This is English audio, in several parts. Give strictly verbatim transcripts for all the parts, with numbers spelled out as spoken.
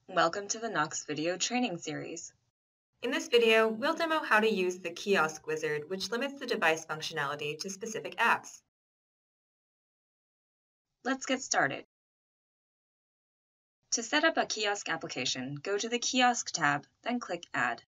Welcome to the Knox video training series. In this video, we'll demo how to use the Kiosk wizard, which limits the device functionality to specific apps. Let's get started. To set up a Kiosk application, go to the Kiosk tab, then click Add.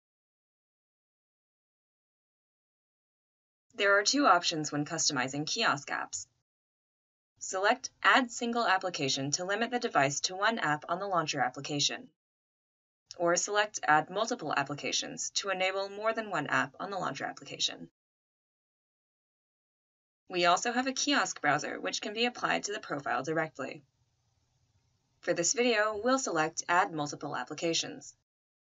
There are two options when customizing Kiosk apps. Select Add Single Application to limit the device to one app on the launcher application. Or select Add Multiple Applications to enable more than one app on the launcher application. We also have a Kiosk browser, which can be applied to the profile directly. For this video, we'll select Add Multiple Applications.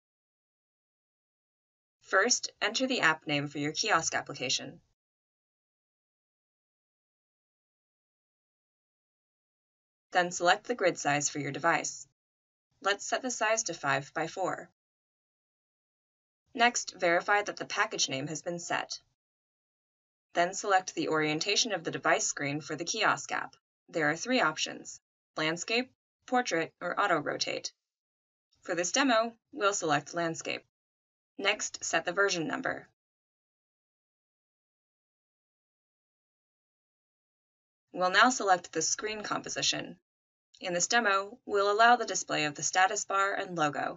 First, enter the app name for your Kiosk application. Then select the grid size for your device. Let's set the size to five by four. Next, verify that the package name has been set. Then select the orientation of the device screen for the Kiosk app. There are three options: Landscape, Portrait, or Auto-Rotate. For this demo, we'll select Landscape. Next, set the version number. We'll now select the screen composition. In this demo, we'll allow the display of the status bar and logo.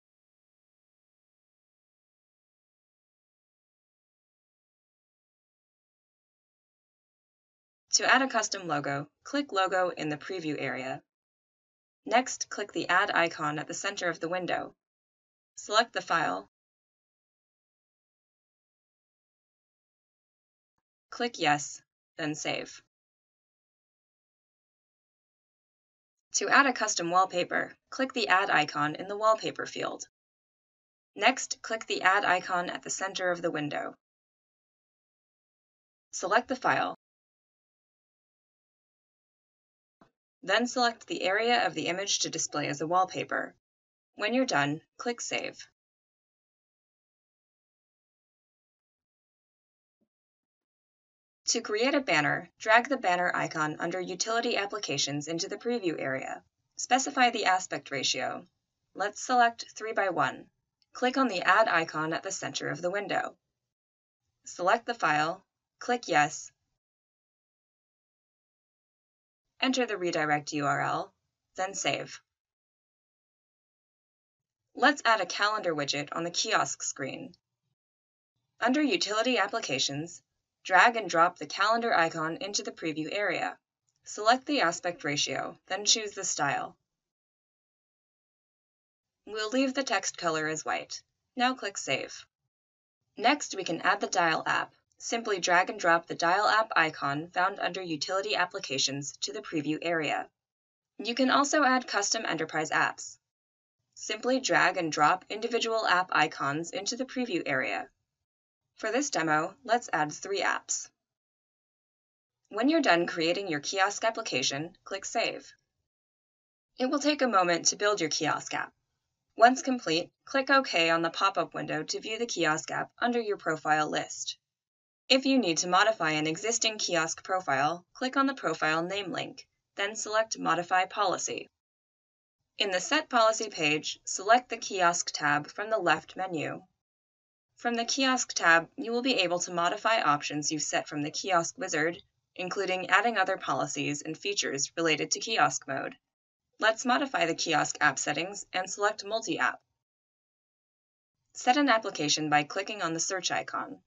To add a custom logo, click Logo in the preview area. Next, click the Add icon at the center of the window. Select the file. Click Yes, then Save. To add a custom wallpaper, click the Add icon in the Wallpaper field. Next, click the Add icon at the center of the window. Select the file. Then select the area of the image to display as a wallpaper. When you're done, click Save. To create a banner, drag the banner icon under Utility Applications into the preview area. Specify the aspect ratio. Let's select three by one. Click on the Add icon at the center of the window. Select the file, click Yes, enter the redirect U R L, then save. Let's add a calendar widget on the Kiosk screen. Under Utility Applications, drag and drop the calendar icon into the preview area. Select the aspect ratio, then choose the style. We'll leave the text color as white. Now click Save. Next, we can add the Dial app. Simply drag and drop the Dial app icon found under Utility Applications to the preview area. You can also add custom enterprise apps. Simply drag and drop individual app icons into the preview area. For this demo, let's add three apps. When you're done creating your Kiosk application, click Save. It will take a moment to build your Kiosk app. Once complete, click OK on the pop-up window to view the Kiosk app under your profile list. If you need to modify an existing Kiosk profile, click on the Profile Name link, then select Modify Policy. In the Set Policy page, select the Kiosk tab from the left menu. From the Kiosk tab, you will be able to modify options you've set from the Kiosk wizard, including adding other policies and features related to Kiosk mode. Let's modify the Kiosk app settings and select Multi-App. Set an application by clicking on the search icon.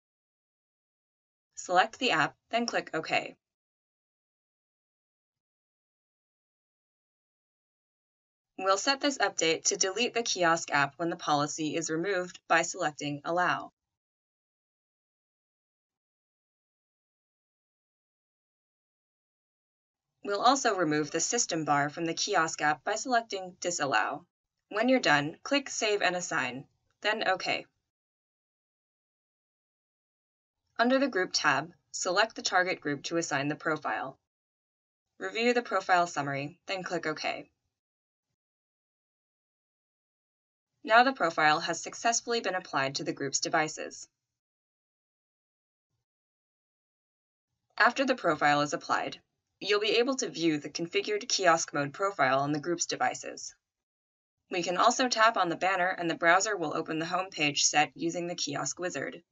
Select the app, then click OK. We'll set this update to delete the Kiosk app when the policy is removed by selecting Allow. We'll also remove the system bar from the Kiosk app by selecting Disallow. When you're done, click Save and Assign, then OK. Under the Group tab, select the target group to assign the profile. Review the profile summary, then click OK. Now the profile has successfully been applied to the group's devices. After the profile is applied, you'll be able to view the configured Kiosk mode profile on the group's devices. We can also tap on the banner and the browser will open the home page set using the Kiosk wizard.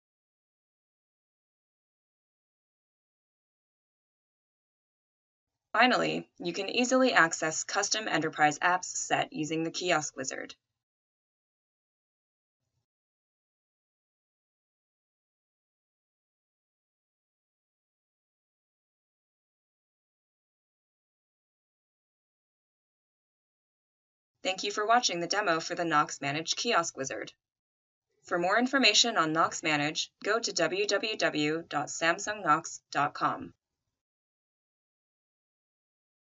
Finally, you can easily access custom enterprise apps set using the Kiosk wizard. Thank you for watching the demo for the Knox Managed Kiosk Wizard. For more information on Knox Manage, go to w w w dot samsung knox dot com.